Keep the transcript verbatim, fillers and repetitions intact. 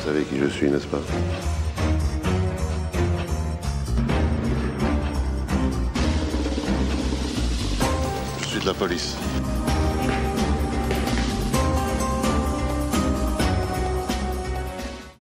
savez qui je suis, n'est-ce pas? Je suis de la police.